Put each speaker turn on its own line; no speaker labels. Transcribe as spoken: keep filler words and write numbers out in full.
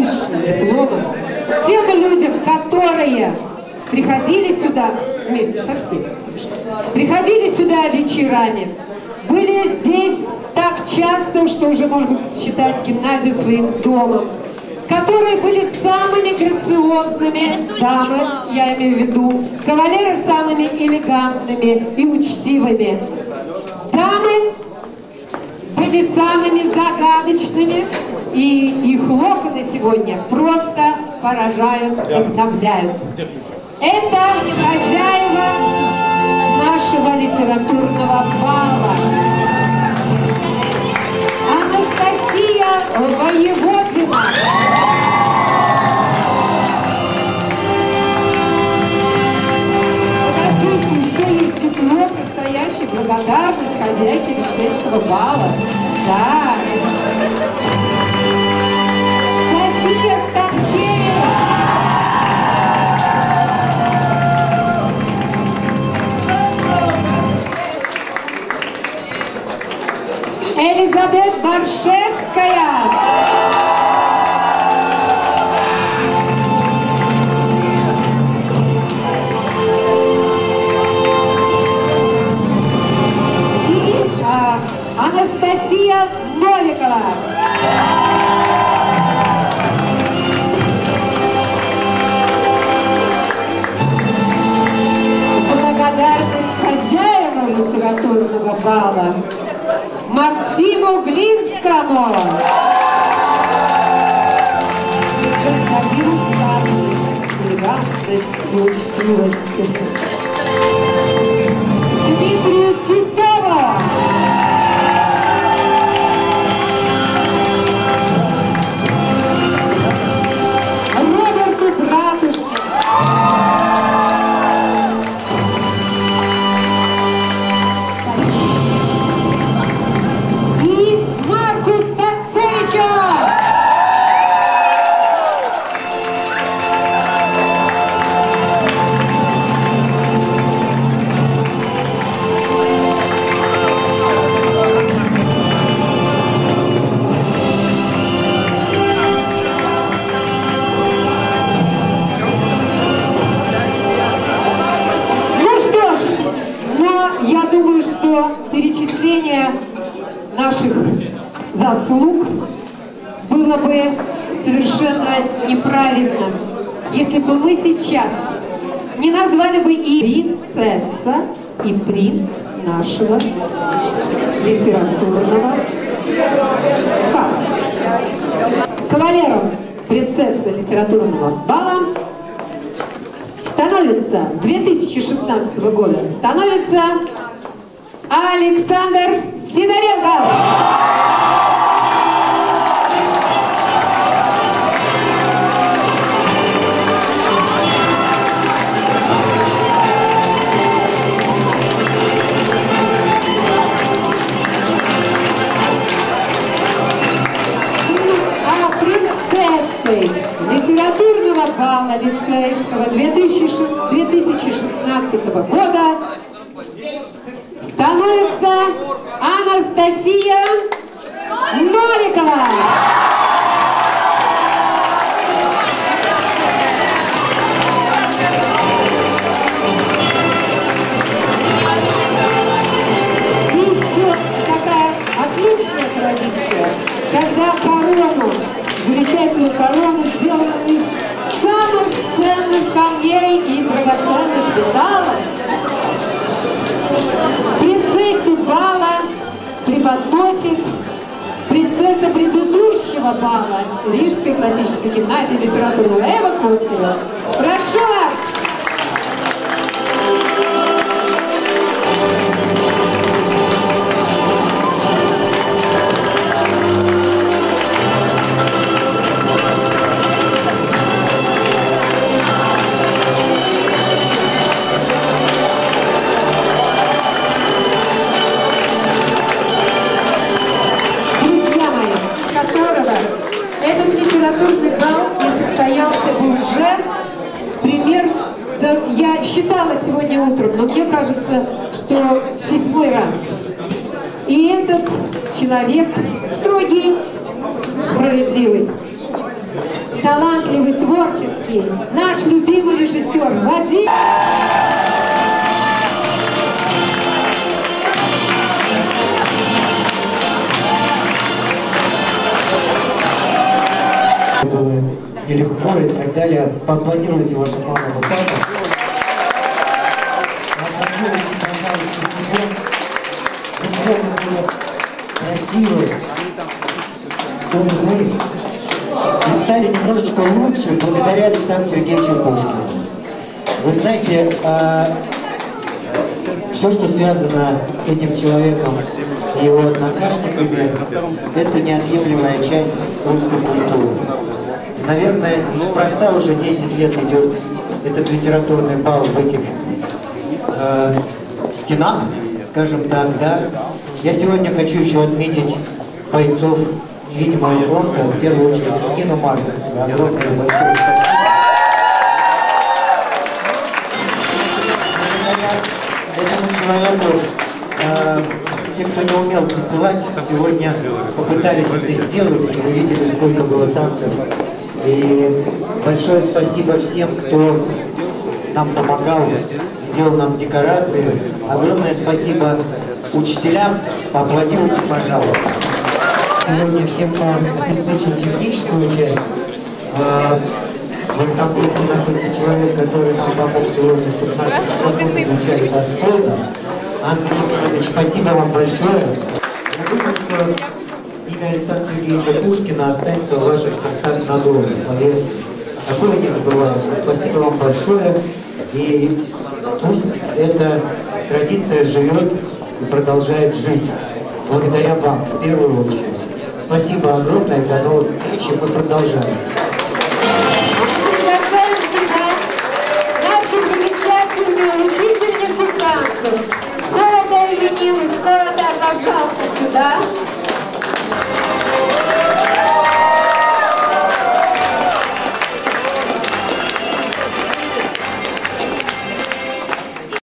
отличным дипломом, тем людям, которые приходили сюда вместе со всеми, приходили сюда вечерами, были здесь так часто, что уже можно считать гимназию своим домом, которые были самыми грациозными дамы, я имею в виду, кавалеры самыми элегантными и учтивыми. Дамы были самыми загадочными, и их локоны сегодня просто поражают, вдохновляют. Это хозяева нашего литературного бала. Анастасия Воеводина. Подождите, еще есть диплом, настоящий благодарность хозяйки лицейского бала. Да. София Станкевич. Елизавета Баршевская. И а, Анастасия Новикова. Благодарность хозяину литературного бала Максиму Глинскому. Господину скромность, элегантность и учтивость. Дмитрию Титову. Роберту Братушкину. Перечисление наших заслуг было бы совершенно неправильно, если бы мы сейчас не назвали бы и принцесса, и принц нашего литературного бала. Кавалером принцессы литературного бала становится две тысячи шестнадцатого года становится Александр Сидоренко. А принцессой литературного бала лицейского две тысячи шестнадцатого года становится Анастасия Новикова. Еще такая отличная традиция, когда корону, замечательную корону, сделанную из самых ценных камней и драгоценных металлов, принцессе бала преподносит принцесса предыдущего бала Рижской классической гимназии литературного Эва Костырева. Прошу вас! Литературный бал не состоялся бы уже пример, да, я считала сегодня утром, но мне кажется, что в седьмой раз. И этот человек строгий, справедливый, талантливый, творческий, наш любимый режиссер Вадим.
Было нелегко и так далее. Поаплодируйте вашим мамам и папам. Поаплодируйте, пожалуйста, себе. Вы сегодня были красивы, умны и стали немножечко лучше благодаря Александру Сергеевичу Пушкину. Вы знаете, а, все, что связано с этим человеком и его однокашниками, это неотъемлемая часть русской культуры. Наверное, неспроста уже десять лет идет этот литературный бал в этих э, стенах, скажем так, да. Я сегодня хочу еще отметить бойцов невидимого фронта, в первую очередь Нину Мартинсову. Огромное большое спасибо. Этому человеку, э, те, кто не умел танцевать, сегодня попытались это сделать, и вы видели, сколько было танцев. И большое спасибо всем, кто нам помогал, делал нам декорации. Огромное спасибо учителям. Поаплодируйте, пожалуйста. Сегодня всем нам обеспечил техническую часть. В этом группе находится человек, который нам помог сегодня, чтобы наши микрофоны звучали достойно. Андрей Иванович, спасибо вам большое. Я думаю, что имя Александра Сергеевича Пушкина останется в ваших сердцах надолго, поверьте. Такое не забывается. Спасибо вам большое. И пусть эта традиция живет и продолжает жить. Благодаря вам, в первую очередь. Спасибо огромное. До новых встреч. Мы продолжаем.
Приглашаем сюда нашу замечательную учительницу танцев. Скоро-то и винилы, скоро-то, пожалуйста, сюда.